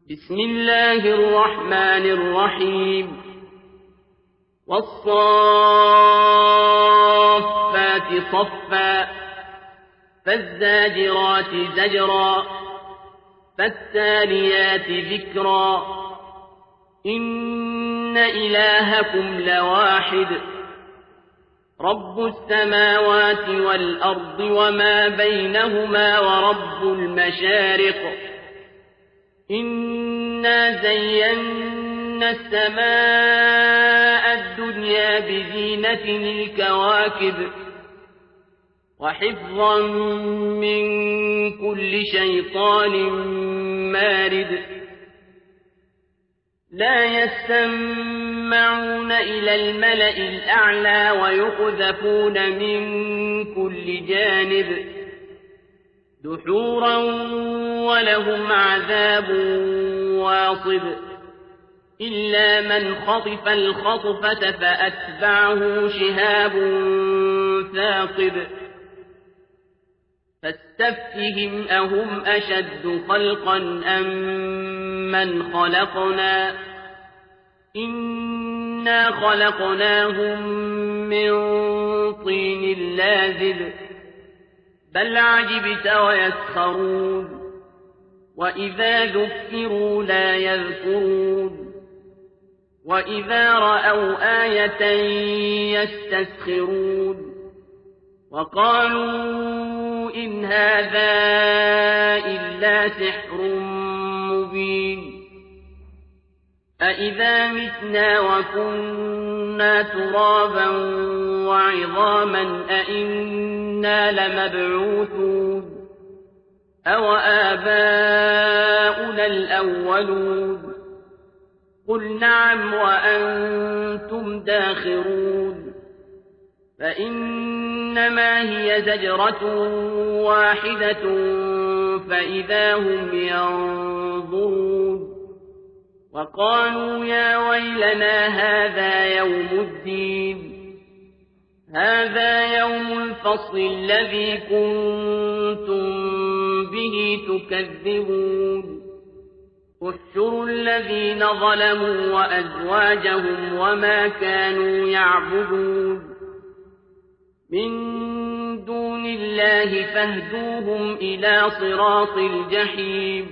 بسم الله الرحمن الرحيم والصافات صفا فالزاجرات زجرا فالتاليات ذكرا إن إلهكم لواحد رب السماوات والأرض وما بينهما ورب المشارق إنا زينا السماء الدنيا بزينة الكواكب وحفظا من كل شيطان مارد لا يستمعون إلى الملأ الأعلى ويقذفون من كل جانب دحورا ولهم عذاب واصب إلا من خطف الخطفة فأتبعه شهاب ثاقب فاستفتهم أهم أشد خلقا أم من خلقنا إنا خلقناهم من طين لازب بل عجبت ويسخرون وإذا ذكروا لا يذكرون وإذا رأوا آية يستسخرون وقالوا إن هذا إلا سحر مبين أإذا متنا وكنا ترابا وعظاما أإنا لمبعوثون أو آباؤنا الأولون قل نعم وأنتم داخرون فإنما هي زجرة واحدة فإذا هم ينظرون وقالوا يا ويلنا هذا يوم الدين هذا يوم الفصل الذي كنتم به تكذبون احشروا الذين ظلموا وأزواجهم وما كانوا يعبدون من دون الله فاهدوهم إلى صراط الجحيم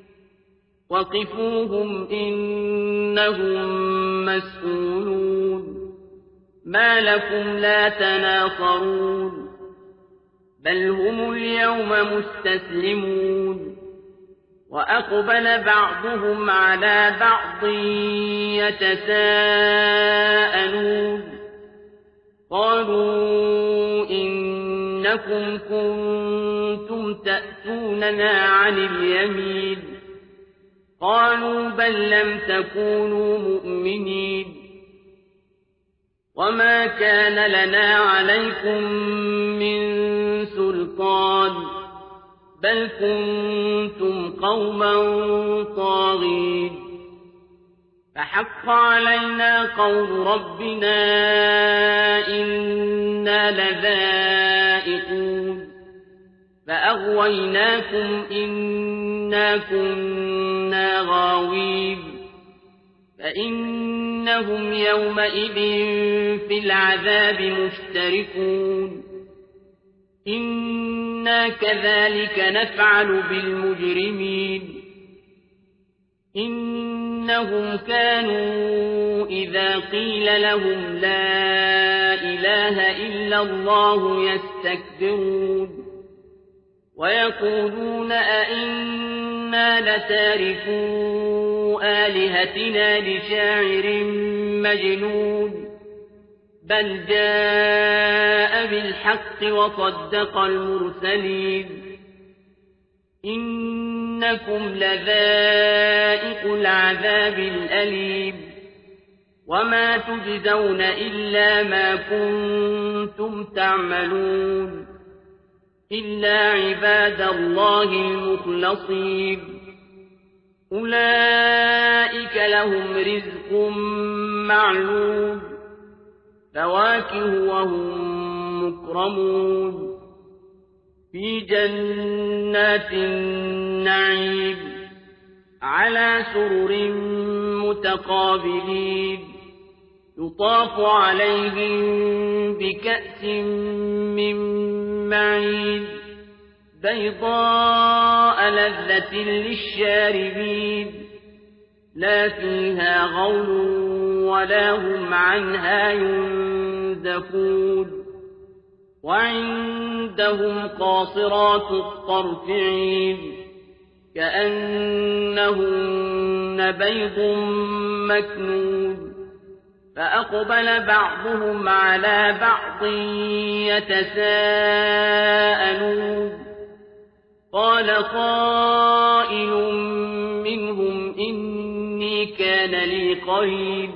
وقفوهم إنهم مسؤولون ما لكم لا تناصرون بل هم اليوم مستسلمون وأقبل بعضهم على بعض يتساءلون قالوا إنكم كنتم تأتوننا عن اليمين قالوا بل لم تكونوا مؤمنين وما كان لنا عليكم من سلطان بل كنتم قوما طاغين فحق علينا قول ربنا إنا لذائقون فأغويناكم إنا كنا غاوين فإنهم يومئذ في العذاب مشتركون إنا كذلك نفعل بالمجرمين إنهم كانوا إذا قيل لهم لا إله إلا الله يستكبرون ويقولون أئنا لتاركو آلهتنا لشاعر مجنون بل جاء بالحق وصدق المرسلين إنكم لذائق العذاب الأليم وما تجزون إلا ما كنتم تعملون إلا عباد الله المخلصين أولئك لهم رزق معلوم فواكه وهم مكرمون في جنات النعيم على سرر متقابلين يطاف عليهم بكأس من معين بيضاء لذة للشاربين لا فيها غول ولا هم عنها ينزفون وعندهم قاصرات الطرف عين كأنهن بيض مكنون فأقبل بعضهم على بعض يتساءلون قال قائل منهم إني كان لي قرين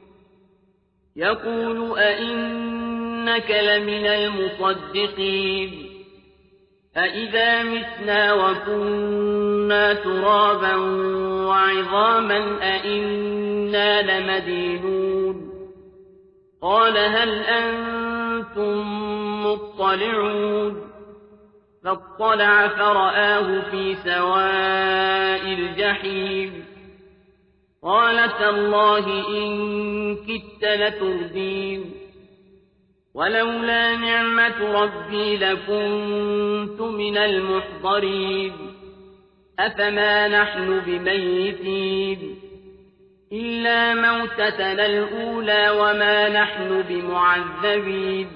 يقول أئنك لمن المصدقين أئذا متنا وكنا ترابا وعظاما أئنا لمدينون قال هل أنتم مطلعون فاطلع فرآه في سواء الجحيم قال تالله إن كدت لتردين ولولا نعمة ربي لكنت من المحضرين أفما نحن بميتين إلا موتتنا الأولى وما نحن بمعذبين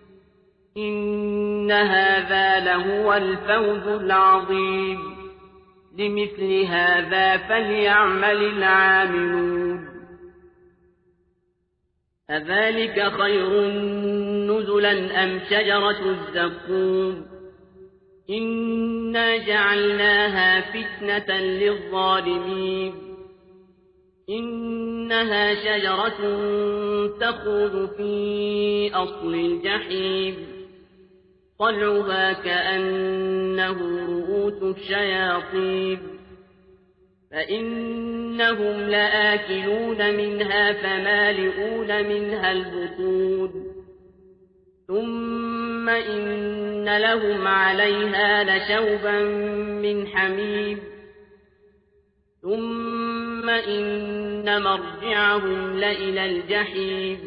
إن هذا لهو الفوز العظيم لمثل هذا فليعمل العاملون أذلك خير نزلا أم شجرة الزقوم إنا جعلناها فتنة للظالمين إنها شجرة تخرج في أصل الجحيم طلعها كأنه رؤوس الشياطين فإنهم لآكلون منها فمالئون منها البطون ثم إن لهم عليها لشوبا من حميم ثم إن مرجعهم لإلى الجحيم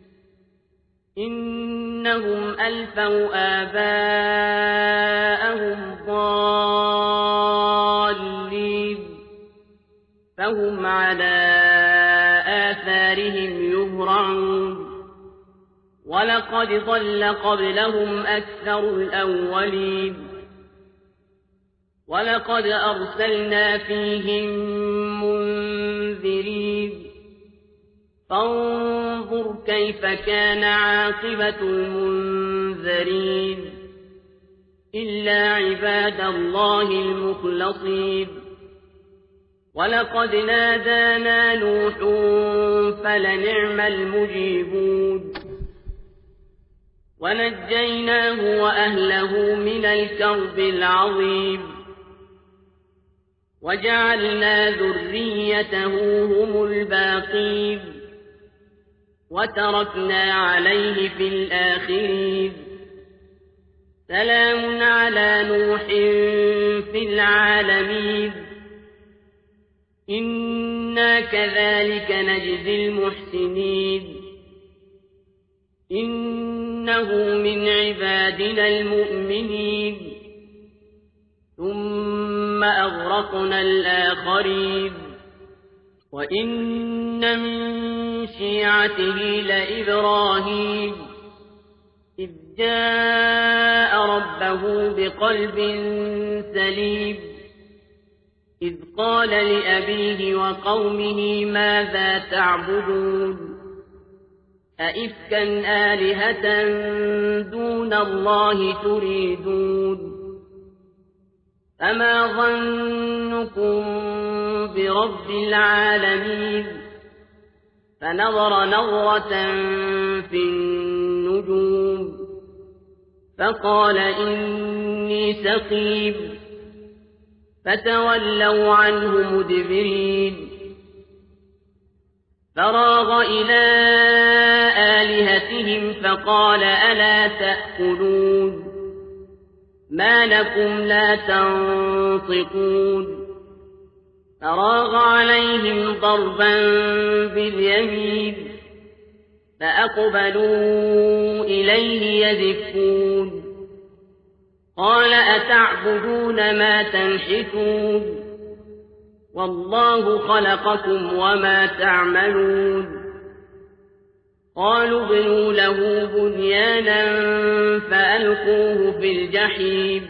إنهم ألفوا آباءهم ضالين فهم على آثارهم يهرعون ولقد ضل قبلهم أكثر الأولين ولقد أرسلنا فيهم منذرين فانظر كيف كان عاقبة المنذرين إلا عباد الله المخلصين ولقد نادانا نوح فلنعم المجيبون ونجيناه وأهله من الكرب العظيم وجعلنا ذريته هم الباقين وتركنا عليه في الآخرين سلام على نوح في العالمين إنا كذلك نجزي المحسنين إنه من عبادنا المؤمنين ثم أغرقنا الآخرين وإن من شيعته لإبراهيم إذ جاء ربه بقلب سليم إذ قال لأبيه وقومه ماذا تعبدون أئفكا آلهة دون الله تريدون فما ظنكم برب العالمين فنظر نظرة في النجوم فقال إني سقيم فتولوا عنه مدبرين فراغ إلى آلهتهم فقال ألا تأكلون ما لكم لا تنطقون فراغ عليهم ضربا باليمين فأقبلوا إليه يزفون قال أتعبدون ما تنحتون والله خلقكم وما تعملون قالوا ابنوا له بنيانا فألقوه في الجحيم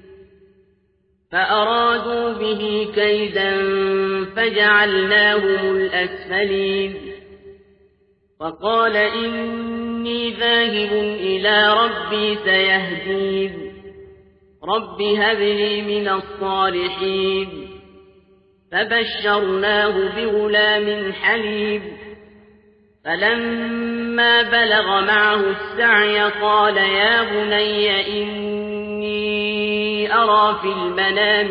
فأرادوا به كيدا فجعلناهم الأسفلين فقال إني ذاهب إلى ربي سيهدين رب هب لي من الصالحين فبشرناه بغلام حليم فلما بلغ معه السعي قال يا بني إني أرى في المنام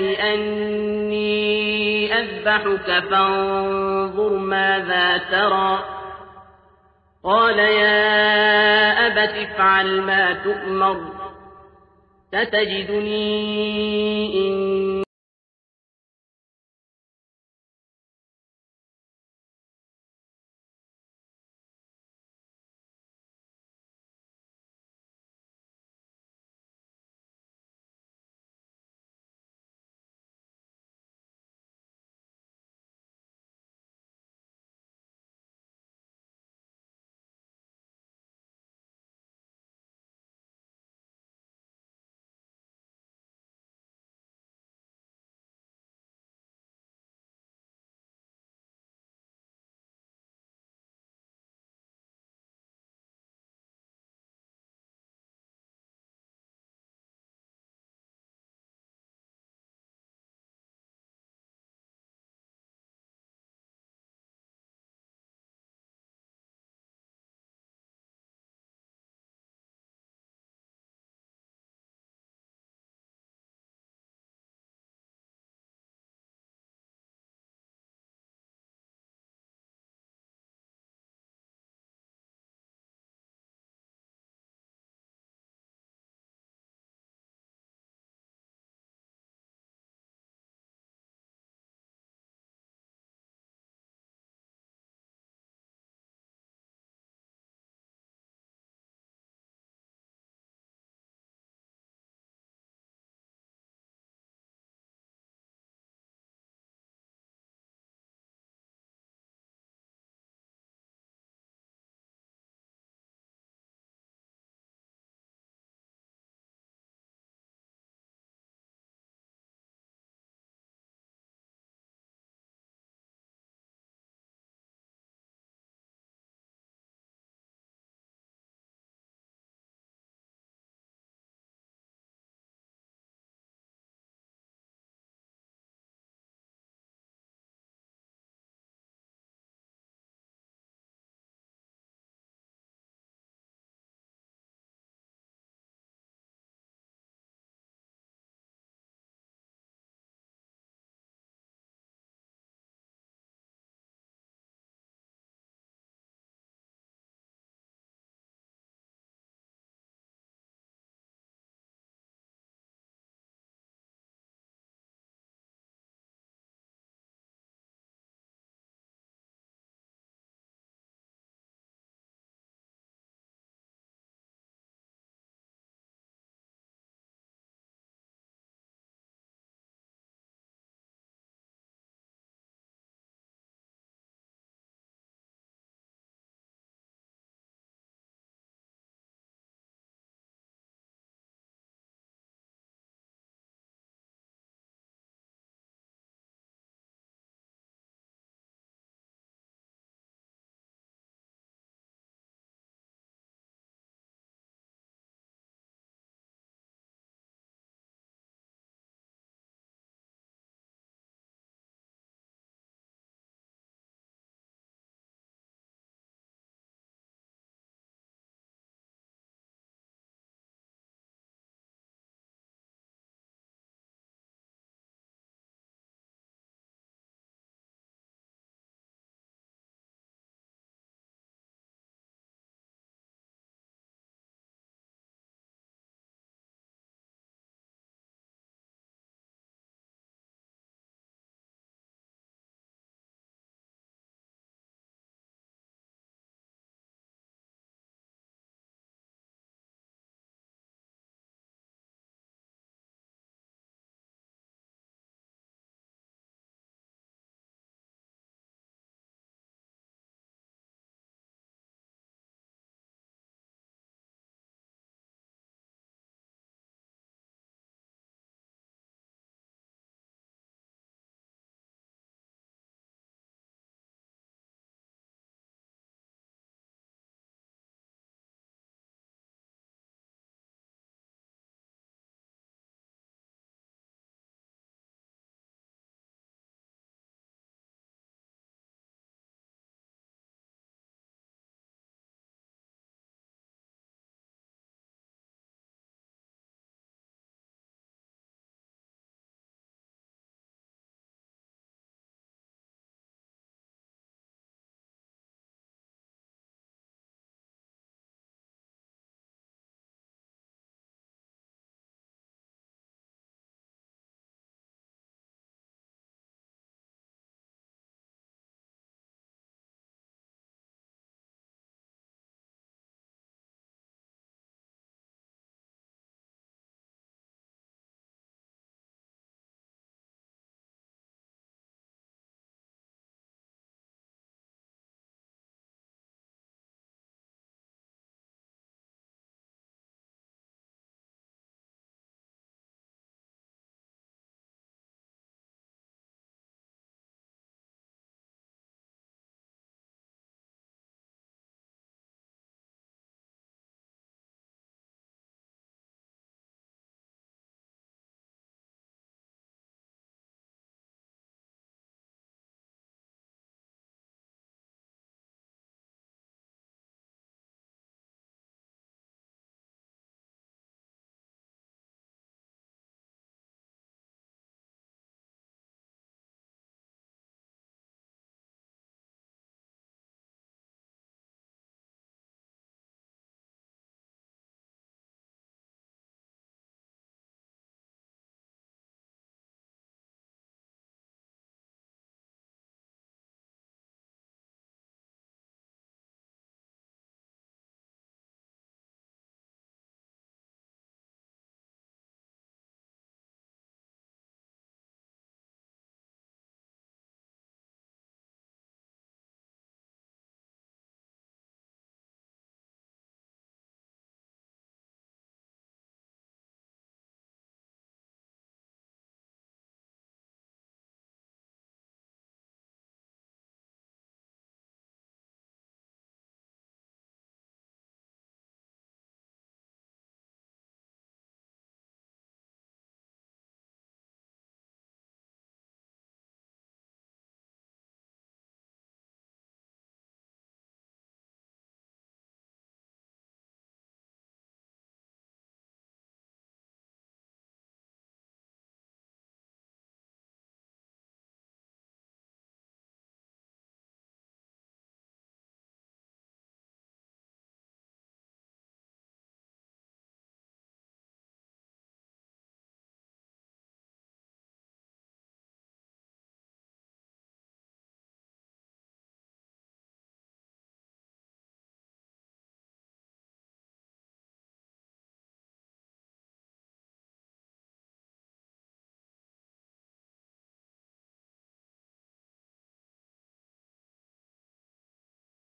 أني أذبحك فانظر ماذا ترى قال يا أبت افعل ما تؤمر ستجدني إن